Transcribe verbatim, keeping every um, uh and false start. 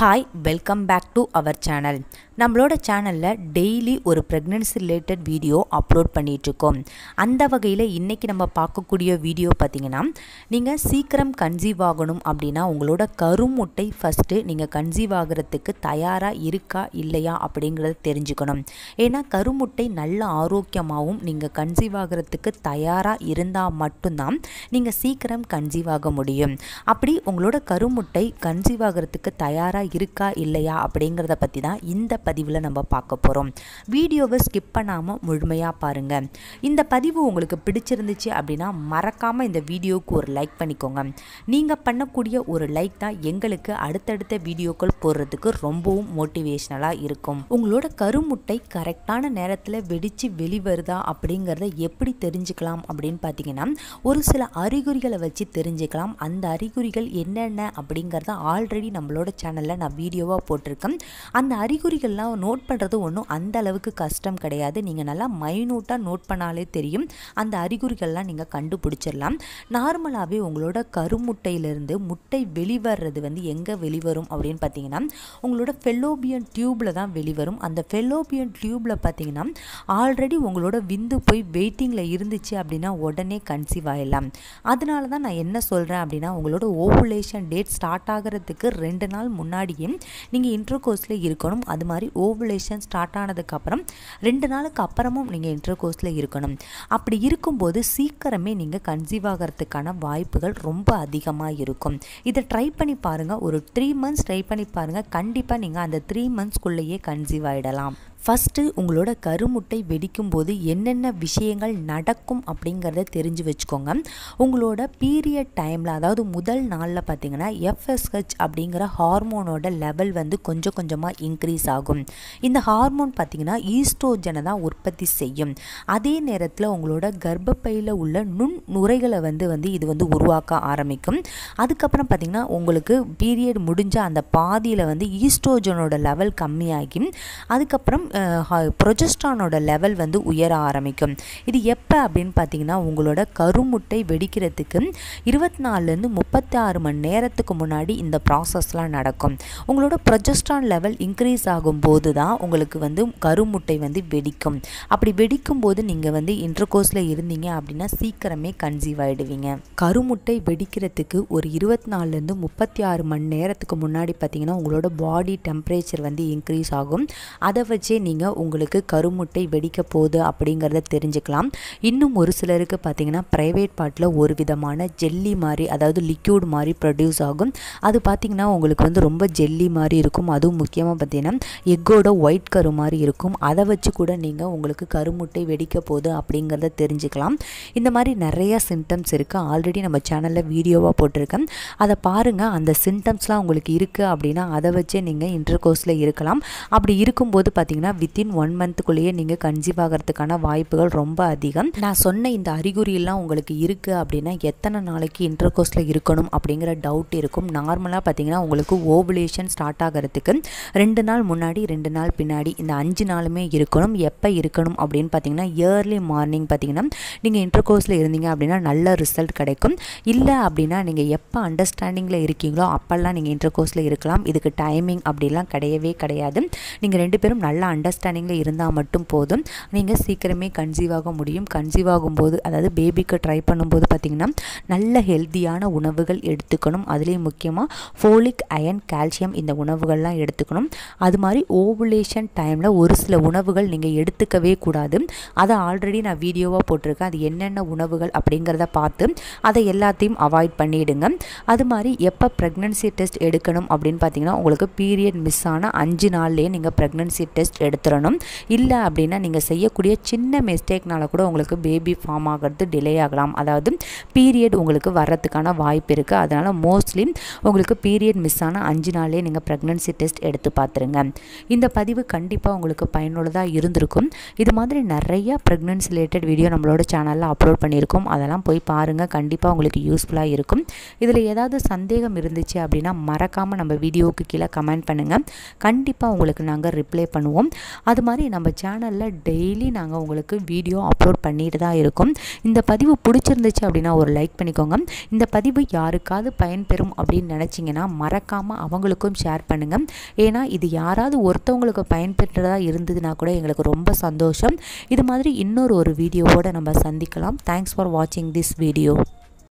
Hi, welcome back to our channel. நம்மளோட சேனலில் daily ஒரு ப்ரெக்னென்சி ரிலேட்டட் வீடியோ அப்லோட் பண்ணிகிட்ருக்கோம். அந்த வகையில் இன்றைக்கி நம்ம பார்க்கக்கூடிய வீடியோ பார்த்திங்கன்னா, நீங்கள் சீக்கிரம் கன்சீவ் ஆகணும் அப்படின்னா உங்களோட கருமுட்டை ஃபஸ்ட்டு நீங்கள் கன்சீவ் ஆகிறதுக்கு தயாராக இருக்கா இல்லையா அப்படிங்கிறத தெரிஞ்சுக்கணும். ஏன்னா கருமுட்டை நல்ல ஆரோக்கியமாகவும் நீங்கள் கன்சீவ் ஆகிறதுக்கு தயாராக இருந்தால் மட்டும்தான் நீங்கள் சீக்கிரம் கன்சீவ் ஆக முடியும். அப்படி உங்களோட கருமுட்டை கன்சீவ் ஆகிறதுக்கு தயாராக இருக்கா இல்லையா அப்படிங்கிறத பற்றி தான் இந்த பதிவில் நம்ம பார்க்க போகிறோம். வீடியோவை ஸ்கிப் பண்ணாமல் முழுமையாக பாருங்கள். இந்த பதிவு உங்களுக்கு பிடிச்சிருந்துச்சு அப்படின்னா மறக்காமல் இந்த வீடியோவுக்கு ஒரு லைக் பண்ணிக்கோங்க. நீங்கள் பண்ணக்கூடிய ஒரு லைக் தான் எங்களுக்கு அடுத்தடுத்த வீடியோக்கள் போடுறதுக்கு ரொம்பவும் மோட்டிவேஷ்னலாக இருக்கும். உங்களோட கருமுட்டை கரெக்டான நேரத்தில் வெடித்து வெளிவருதா அப்படிங்கிறத எப்படி தெரிஞ்சுக்கலாம் அப்படின்னு பார்த்தீங்கன்னா, ஒரு சில அறிகுறிகளை வச்சு தெரிஞ்சுக்கலாம். அந்த அறிகுறிகள் என்னென்ன அப்படிங்கிறத ஆல்ரெடி நம்மளோட சேனலில் நான் வீடியோவாக போட்டிருக்கேன். அந்த அறிகுறிகள் நோட் பண்ணுறது ஒன்றும் அந்த அளவுக்கு கஷ்டம் கிடையாது. நீங்கள் நல்லா மைனூட்டாக நோட் பண்ணாலே தெரியும். அந்த அறிகுறிகள்லாம் நீங்கள் கண்டுபிடிச்சிடலாம். நார்மலாகவே உங்களோட கருமுட்டையிலிருந்து முட்டை வெளிவர்றது வந்து எங்கே வெளிவரும் அப்படின்னு பார்த்தீங்கன்னா, உங்களோட ஃபெல்லோபியன் டியூப்பில் தான் வெளிவரும். அந்த ஃபெல்லோபியன் டியூப்பில் பார்த்தீங்கன்னா ஆல்ரெடி உங்களோட விந்து போய் வெயிட்டிங்கில் இருந்துச்சு அப்படின்னா உடனே கன்சீவ் ஆகிடலாம். அதனால தான் நான் என்ன சொல்கிறேன் அப்படின்னா, உங்களோட ஓவுலேஷன் டேட் ஸ்டார்ட் ஆகிறதுக்கு ரெண்டு நாள் முன்னாடியே நீங்கள் இன்டர்கோர்ஸில் இருக்கணும். அது மாதிரி ஓவுலேஷன் ஸ்டார்ட் ஆனதுக்கப்புறம் ரெண்டு நாளுக்கு அப்புறமும் நீங்கள் இன்டர்கோர்ஸில் இருக்கணும். அப்படி இருக்கும்போது சீக்கிரமே நீங்கள் கன்சீவ் ஆகிறதுக்கான வாய்ப்புகள் ரொம்ப அதிகமாக இருக்கும். இதை ட்ரை பண்ணி பாருங்கள். ஒரு த்ரீ மந்த்ஸ் ட்ரை பண்ணி பாருங்கள். கண்டிப்பாக நீங்கள் அந்த த்ரீ மந்த்ஸ்க்குள்ளேயே கன்சீவ் ஆகிடலாம். ஃபஸ்ட்டு உங்களோட கருமுட்டை வெடிக்கும் போது என்னென்ன விஷயங்கள் நடக்கும் அப்படிங்கிறத தெரிஞ்சு வச்சுக்கோங்க. உங்களோட பீரியட் டைமில், அதாவது முதல் நாளில் பார்த்தீங்கன்னா எஃப்எஸ்ஹெச் அப்படிங்கிற ஹார்மோனோட லெவல் வந்து கொஞ்சம் கொஞ்சமாக இன்க்ரீஸ் ஆகும். இந்த ஹார்மோன் பார்த்திங்கன்னா ஈஸ்ட்ரோஜனை தான் உற்பத்தி செய்யும். அதே நேரத்தில் உங்களோட கர்ப்பப்பையில் உள்ள நுண் நுரைகளை வந்து வந்து இது வந்து உருவாக்க ஆரம்பிக்கும். அதுக்கப்புறம் பார்த்திங்கன்னா உங்களுக்கு பீரியட் முடிஞ்ச அந்த பாதியில் வந்து ஈஸ்ட்ரோஜனோட லெவல் கம்மியாகி அதுக்கப்புறம் ப்ரொஜெஸ்ட்ரானோட லெவல் வந்து உயர ஆரம்பிக்கும். இது எப்போ அப்படின்னு பார்த்தீங்கன்னா, உங்களோட கருமுட்டை வெடிக்கிறதுக்கு இருபத்தி நாலுலேருந்து முப்பத்தி ஆறு மணி நேரத்துக்கு முன்னாடி இந்த ப்ராசஸ்லாம் நடக்கும். உங்களோட ப்ரொஜெஸ்ட்ரான் லெவல் இன்க்ரீஸ் ஆகும்போது தான் உங்களுக்கு வந்து கருமுட்டை வந்து வெடிக்கும். அப்படி வெடிக்கும் போது நீங்கள் வந்து இன்டர்கோர்ஸில் இருந்தீங்க அப்படின்னா சீக்கிரமே கன்சீவ் ஆகிடுவீங்க. கருமுட்டை வெடிக்கிறதுக்கு ஒரு இருபத்தி நாலுலேருந்து முப்பத்தி ஆறு மணி நேரத்துக்கு முன்னாடி பார்த்தீங்கன்னா உங்களோட பாடி டெம்பரேச்சர் வந்து இன்க்ரீஸ் ஆகும். அதை வச்சே நீங்கள் உங்களுக்கு கருமுட்டை வெடிக்க போகுது அப்படிங்கிறத தெரிஞ்சுக்கலாம். இன்னும் ஒரு சிலருக்கு பார்த்தீங்கன்னா ப்ரைவேட் பார்ட்டில் ஒரு விதமான ஜெல்லி மாதிரி, அதாவது லிக்யூட் மாதிரி ப்ரொடியூஸ் ஆகும். அது பார்த்திங்கன்னா உங்களுக்கு வந்து ரொம்ப ஜெல்லி மாதிரி இருக்கும். அதுவும் முக்கியமாக பார்த்தீங்கன்னா எக்கோட ஒயிட் கரு மாதிரி இருக்கும். அதை வச்சு கூட நீங்கள் உங்களுக்கு கருமுட்டை வெடிக்க போகுது அப்படிங்கிறத தெரிஞ்சுக்கலாம். இந்த மாதிரி நிறையா சிம்டம்ஸ் இருக்குது. ஆல்ரெடி நம்ம சேனலில் வீடியோவாக போட்டிருக்கேன். அதை பாருங்கள். அந்த சிம்டம்ஸ்லாம் உங்களுக்கு இருக்குது அப்படின்னா அதை வச்சே நீங்கள் இன்டர்கோர்ஸில் இருக்கலாம். அப்படி இருக்கும்போது பார்த்தீங்கன்னா வித்தின் ஒன் மந்த்துக்குள்ளேயே நீங்கள் கன்சீவ் ஆகிறதுக்கான வாய்ப்புகள் ரொம்ப அதிகம். நான் சொன்ன இந்த அறிகுறியெல்லாம் உங்களுக்கு இருக்குது அப்படின்னா எத்தனை நாளைக்கு இன்டர்கோர்ஸில் இருக்கணும் அப்படிங்கிற டவுட் இருக்கும். நார்மலாக பார்த்தீங்கன்னா உங்களுக்கு ஓவுலேஷன் ஸ்டார்ட் ஆகிறதுக்கு ரெண்டு நாள் முன்னாடி ரெண்டு நாள் பின்னாடி இந்த அஞ்சு நாளுமே இருக்கணும். எப்போ இருக்கணும் அப்படின்னு பார்த்தீங்கன்னா இயர்லி மார்னிங் பார்த்தீங்கன்னா நீங்கள் இன்டர்கோர்ஸில் இருந்தீங்க அப்படின்னா நல்ல ரிசல்ட் கிடைக்கும். இல்லை அப்படின்னா நீங்கள் எப்போ அண்டர்ஸ்டாண்டிங்கில் இருக்கீங்களோ அப்போல்லாம் நீங்கள் இன்டர்கோர்ஸில் இருக்கலாம். இதுக்கு டைமிங் அப்படிலாம் கிடையவே கிடையாது. நீங்கள் ரெண்டு பேரும் நல்ல அண்டர்ஸ்டாண்டிங்கில் இருந்தால் மட்டும் போதும். நீங்கள் சீக்கிரமே கன்சீவ் ஆக முடியும். கன்சீவ் ஆகும்போது, அதாவது பேபிக்கு ட்ரை பண்ணும்போது பார்த்திங்கன்னா நல்ல ஹெல்த்தியான உணவுகள் எடுத்துக்கணும். அதுலேயும் முக்கியமாக ஃபோலிக், அயன், கால்சியம் இந்த உணவுகள்லாம் எடுத்துக்கணும். அது மாதிரி ஓவுலேஷன் டைமில் ஒரு சில உணவுகள் நீங்கள் எடுத்துக்கவே கூடாது. அதை ஆல்ரெடி நான் வீடியோவாக போட்டிருக்கேன். அது என்னென்ன உணவுகள் அப்படிங்கிறத பார்த்து அதை எல்லாத்தையும் அவாய்ட் பண்ணிவிடுங்க. அது மாதிரி எப்போ ப்ரெக்னன்சி டெஸ்ட் எடுக்கணும் அப்படின்னு பார்த்தீங்கன்னா, உங்களுக்கு பீரியட் மிஸ் ஆன அஞ்சு நாள்லேயே நீங்கள் ப்ரெக்னன்சி டெஸ்ட் எடுத்துடணும். இல்லை அப்படின்னா நீங்கள் செய்யக்கூடிய சின்ன மிஸ்டேக்னால கூட உங்களுக்கு பேபி ஃபார்ம் ஆகிறது டிலே ஆகலாம். அதாவது பீரியட் உங்களுக்கு வர்றதுக்கான வாய்ப்பு இருக்குது. அதனால் மோஸ்ட்லி உங்களுக்கு பீரியட் மிஸ் ஆன அஞ்சு நாள்லேயே நீங்கள் ப்ரெக்னன்சி டெஸ்ட் எடுத்து பார்த்துருங்க. இந்த பதிவு கண்டிப்பாக உங்களுக்கு பயனுள்ளதாக இருந்திருக்கும். இது மாதிரி நிறைய ப்ரெக்னன்சி ரிலேட்டட் வீடியோ நம்மளோட சேனலில் அப்லோட் பண்ணியிருக்கோம். அதெல்லாம் போய் பாருங்கள். கண்டிப்பாக உங்களுக்கு யூஸ்ஃபுல்லாக இருக்கும். இதில் ஏதாவது சந்தேகம் இருந்துச்சு அப்படின்னா மறக்காமல் நம்ம வீடியோவுக்கு கீழே கமெண்ட் பண்ணுங்கள். கண்டிப்பாக உங்களுக்கு நாங்கள் ரிப்ளை பண்ணுவோம். அது மாதிரி நம்ம சேனலில் டெய்லி நாங்கள் உங்களுக்கு வீடியோ அப்லோட் பண்ணிட்டு தான் இருக்கோம். இந்த பதிவு பிடிச்சிருந்துச்சு அப்படின்னா ஒரு லைக் பண்ணிக்கோங்க. இந்த பதிவு யாருக்காவது பயன்பெறும் அப்படின்னு நினச்சிங்கன்னா மறக்காமல் அவங்களுக்கும் ஷேர் பண்ணுங்கள். ஏன்னா இது யாராவது ஒருத்தவங்களுக்கு பயன்பெற்றதா இருந்ததுன்னா கூட எங்களுக்கு ரொம்ப சந்தோஷம். இது மாதிரி இன்னொரு ஒரு வீடியோவோடு நம்ம சந்திக்கலாம். தேங்க்ஸ் ஃபார் வாட்சிங் திஸ் வீடியோ.